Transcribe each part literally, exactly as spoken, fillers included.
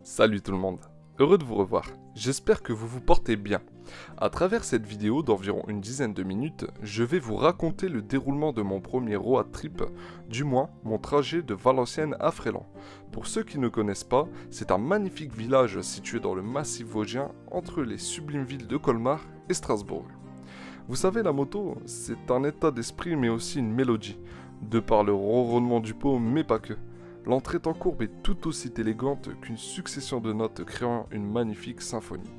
Salut tout le monde, heureux de vous revoir, j'espère que vous vous portez bien. À travers cette vidéo d'environ une dizaine de minutes, je vais vous raconter le déroulement de mon premier road trip, du moins mon trajet de Valenciennes à Fréland. Pour ceux qui ne connaissent pas, c'est un magnifique village situé dans le massif vosgien entre les sublimes villes de Colmar et Strasbourg. Vous savez, la moto, c'est un état d'esprit mais aussi une mélodie, de par le ronronnement du pot mais pas que. L'entrée en courbe est tout aussi élégante qu'une succession de notes créant une magnifique symphonie.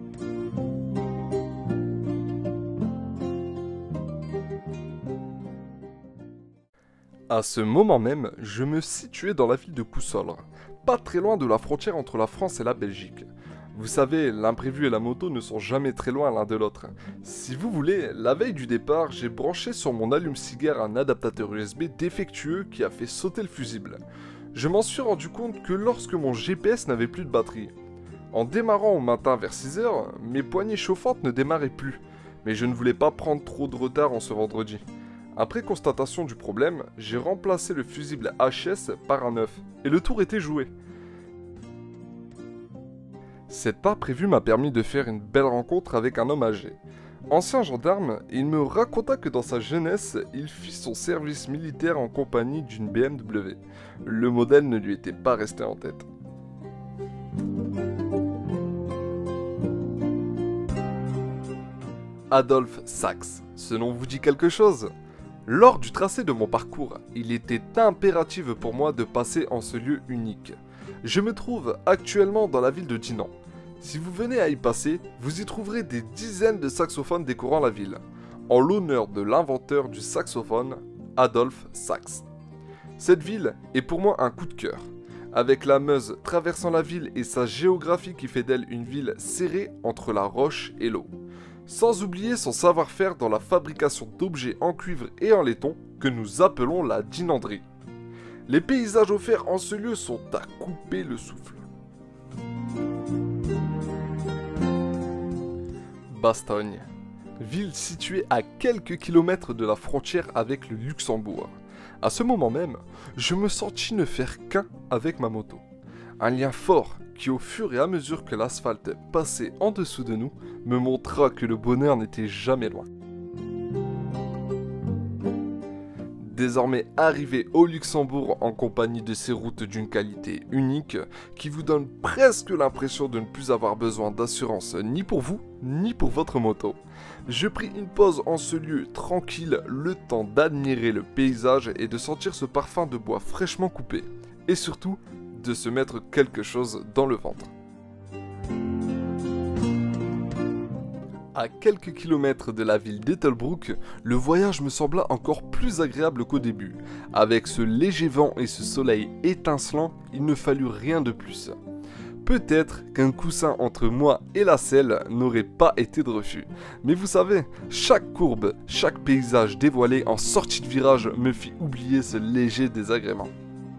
À ce moment même, je me situais dans la ville de Cousolre, pas très loin de la frontière entre la France et la Belgique. Vous savez, l'imprévu et la moto ne sont jamais très loin l'un de l'autre. Si vous voulez, la veille du départ, j'ai branché sur mon allume-cigare un adaptateur U S B défectueux qui a fait sauter le fusible. Je m'en suis rendu compte que lorsque mon G P S n'avait plus de batterie. En démarrant au matin vers six heures, mes poignées chauffantes ne démarraient plus, mais je ne voulais pas prendre trop de retard en ce vendredi. Après constatation du problème, j'ai remplacé le fusible H S par un neuf, et le tour était joué. Cette pas prévue m'a permis de faire une belle rencontre avec un homme âgé. Ancien gendarme, il me raconta que dans sa jeunesse, il fit son service militaire en compagnie d'une B M W. Le modèle ne lui était pas resté en tête. Adolphe Sax, ce nom vous dit quelque chose ? Lors du tracé de mon parcours, il était impératif pour moi de passer en ce lieu unique. Je me trouve actuellement dans la ville de Dinan. Si vous venez à y passer, vous y trouverez des dizaines de saxophones décorant la ville, en l'honneur de l'inventeur du saxophone, Adolphe Sax. Cette ville est pour moi un coup de cœur, avec la Meuse traversant la ville et sa géographie qui fait d'elle une ville serrée entre la roche et l'eau. Sans oublier son savoir-faire dans la fabrication d'objets en cuivre et en laiton que nous appelons la dinanderie. Les paysages offerts en ce lieu sont à couper le souffle. Bastogne, ville située à quelques kilomètres de la frontière avec le Luxembourg. À ce moment même, je me sentis ne faire qu'un avec ma moto. Un lien fort qui, au fur et à mesure que l'asphalte passait en dessous de nous, me montra que le bonheur n'était jamais loin. Désormais arrivé au Luxembourg en compagnie de ces routes d'une qualité unique qui vous donne presque l'impression de ne plus avoir besoin d'assurance ni pour vous ni pour votre moto. Je pris une pause en ce lieu tranquille, le temps d'admirer le paysage et de sentir ce parfum de bois fraîchement coupé. Et surtout, de se mettre quelque chose dans le ventre. À quelques kilomètres de la ville d'Ettelbruck, le voyage me sembla encore plus agréable qu'au début. Avec ce léger vent et ce soleil étincelant, il ne fallut rien de plus. Peut-être qu'un coussin entre moi et la selle n'aurait pas été de refus. Mais vous savez, chaque courbe, chaque paysage dévoilé en sortie de virage me fit oublier ce léger désagrément.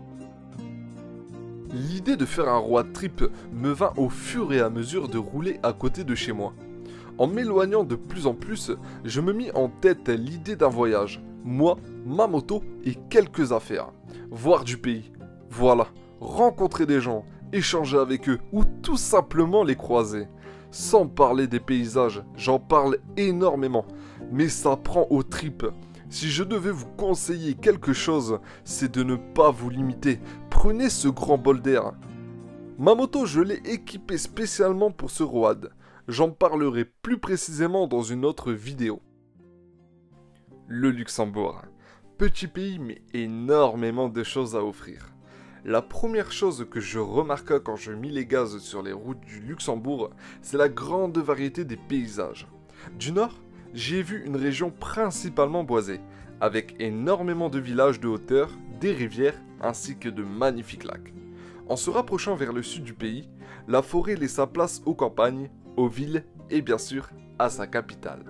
L'idée de faire un road trip me vint au fur et à mesure de rouler à côté de chez moi. En m'éloignant de plus en plus, je me mis en tête l'idée d'un voyage. Moi, ma moto et quelques affaires. Voir du pays. Voilà, rencontrer des gens, échanger avec eux ou tout simplement les croiser. Sans parler des paysages, j'en parle énormément, mais ça prend aux tripes. Si je devais vous conseiller quelque chose, c'est de ne pas vous limiter. Prenez ce grand bol d'air. Ma moto, je l'ai équipée spécialement pour ce road. J'en parlerai plus précisément dans une autre vidéo. Le Luxembourg. Petit pays mais énormément de choses à offrir. La première chose que je remarqua quand je mis les gaz sur les routes du Luxembourg, c'est la grande variété des paysages. Du nord, j'ai vu une région principalement boisée, avec énormément de villages de hauteur, des rivières ainsi que de magnifiques lacs. En se rapprochant vers le sud du pays, la forêt laissa place aux campagnes, aux villes et bien sûr à sa capitale.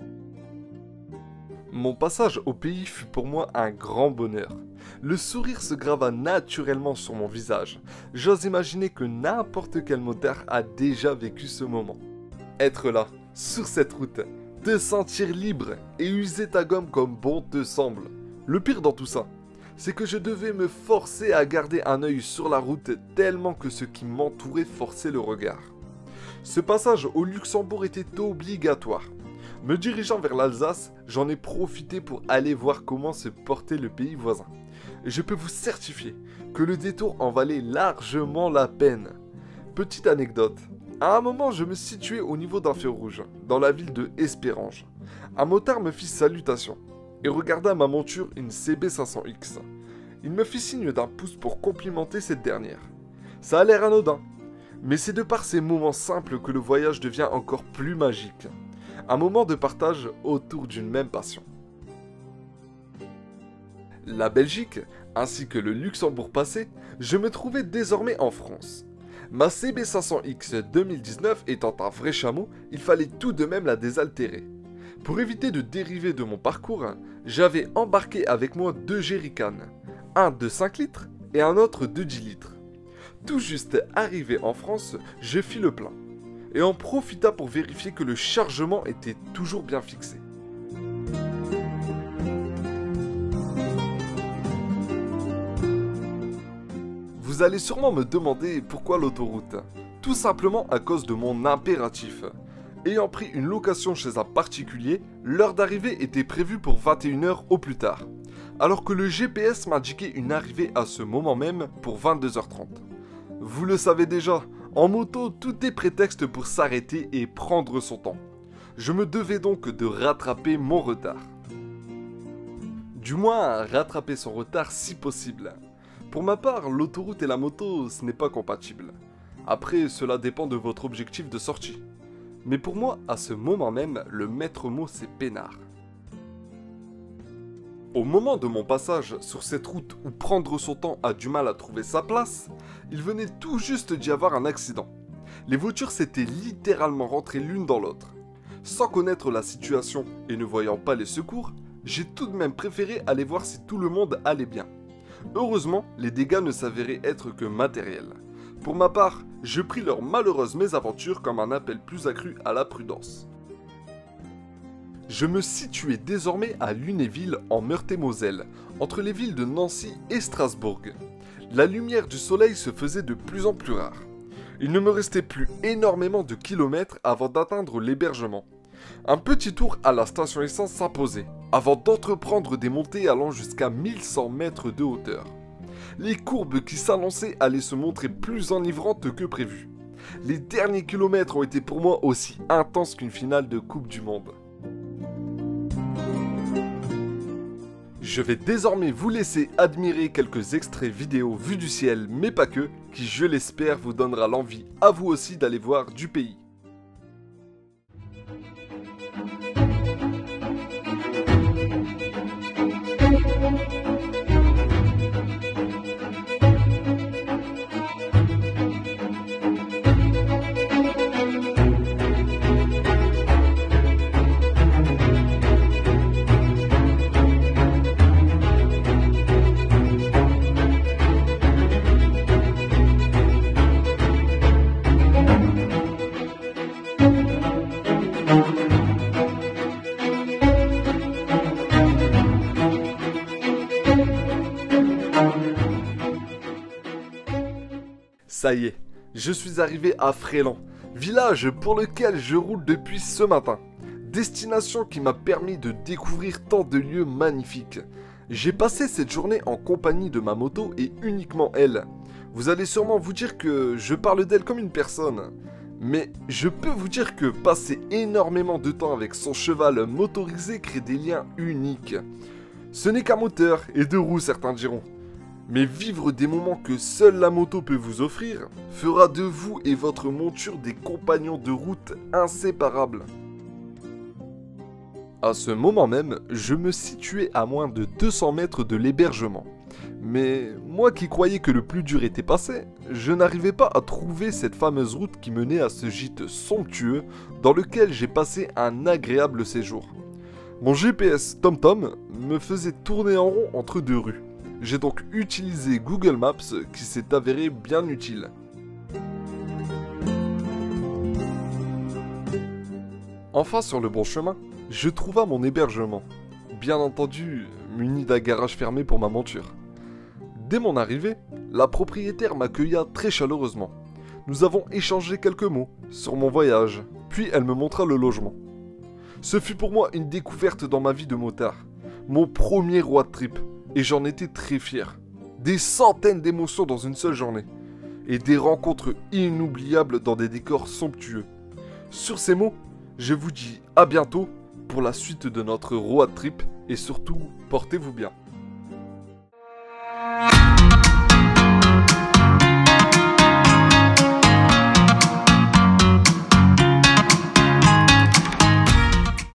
Mon passage au pays fut pour moi un grand bonheur. Le sourire se grava naturellement sur mon visage. J'ose imaginer que n'importe quel motard a déjà vécu ce moment. Être là, sur cette route, te sentir libre et user ta gomme comme bon te semble. Le pire dans tout ça, c'est que je devais me forcer à garder un œil sur la route tellement que ce qui m'entourait forçait le regard. Ce passage au Luxembourg était obligatoire. Me dirigeant vers l'Alsace, j'en ai profité pour aller voir comment se portait le pays voisin. Et je peux vous certifier que le détour en valait largement la peine. Petite anecdote, à un moment je me situais au niveau d'un feu rouge, dans la ville de Espérange. Un motard me fit salutation et regarda ma monture, une C B cinq cents X. Il me fit signe d'un pouce pour complimenter cette dernière. Ça a l'air anodin, mais c'est de par ces moments simples que le voyage devient encore plus magique. Un moment de partage autour d'une même passion. La Belgique, ainsi que le Luxembourg passé, je me trouvais désormais en France. Ma C B cinq cents X deux mille dix-neuf étant un vrai chameau, il fallait tout de même la désaltérer. Pour éviter de dériver de mon parcours, j'avais embarqué avec moi deux jerrycans, un de cinq litres et un autre de dix litres. Tout juste arrivé en France, je fis le plein, et en profita pour vérifier que le chargement était toujours bien fixé. Vous allez sûrement me demander pourquoi l'autoroute. Tout simplement à cause de mon impératif. Ayant pris une location chez un particulier, l'heure d'arrivée était prévue pour vingt et une heures au plus tard, alors que le G P S m'indiquait une arrivée à ce moment même pour vingt-deux heures trente. Vous le savez déjà, en moto, tout est prétexte pour s'arrêter et prendre son temps. Je me devais donc de rattraper mon retard. Du moins, rattraper son retard si possible. Pour ma part, l'autoroute et la moto, ce n'est pas compatible. Après, cela dépend de votre objectif de sortie. Mais pour moi, à ce moment même, le maître mot c'est peinard. Au moment de mon passage sur cette route où prendre son temps a du mal à trouver sa place, il venait tout juste d'y avoir un accident. Les voitures s'étaient littéralement rentrées l'une dans l'autre. Sans connaître la situation et ne voyant pas les secours, j'ai tout de même préféré aller voir si tout le monde allait bien. Heureusement, les dégâts ne s'avéraient être que matériels. Pour ma part, je pris leur malheureuse mésaventure comme un appel plus accru à la prudence. Je me situais désormais à Lunéville en Meurthe-et-Moselle, entre les villes de Nancy et Strasbourg. La lumière du soleil se faisait de plus en plus rare. Il ne me restait plus énormément de kilomètres avant d'atteindre l'hébergement. Un petit tour à la station essence s'imposait, avant d'entreprendre des montées allant jusqu'à mille cent mètres de hauteur. Les courbes qui s'annonçaient allaient se montrer plus enivrantes que prévu. Les derniers kilomètres ont été pour moi aussi intenses qu'une finale de Coupe du Monde. Je vais désormais vous laisser admirer quelques extraits vidéo vus du ciel, mais pas que, qui je l'espère vous donnera l'envie à vous aussi d'aller voir du pays. Ça y est, je suis arrivé à Fréland, village pour lequel je roule depuis ce matin. Destination qui m'a permis de découvrir tant de lieux magnifiques. J'ai passé cette journée en compagnie de ma moto et uniquement elle. Vous allez sûrement vous dire que je parle d'elle comme une personne. Mais je peux vous dire que passer énormément de temps avec son cheval motorisé crée des liens uniques. Ce n'est qu'un moteur et deux roues, certains diront. Mais vivre des moments que seule la moto peut vous offrir fera de vous et votre monture des compagnons de route inséparables. À ce moment même, je me situais à moins de deux cents mètres de l'hébergement. Mais moi qui croyais que le plus dur était passé, je n'arrivais pas à trouver cette fameuse route qui menait à ce gîte somptueux dans lequel j'ai passé un agréable séjour. Mon G P S TomTom me faisait tourner en rond entre deux rues. J'ai donc utilisé Google Maps qui s'est avéré bien utile. Enfin sur le bon chemin, je trouva mon hébergement. Bien entendu, muni d'un garage fermé pour ma monture. Dès mon arrivée, la propriétaire m'accueilla très chaleureusement. Nous avons échangé quelques mots sur mon voyage, puis elle me montra le logement. Ce fut pour moi une découverte dans ma vie de motard, mon premier road trip, et j'en étais très fier. Des centaines d'émotions dans une seule journée, et des rencontres inoubliables dans des décors somptueux. Sur ces mots, je vous dis à bientôt pour la suite de notre road trip, et surtout, portez-vous bien.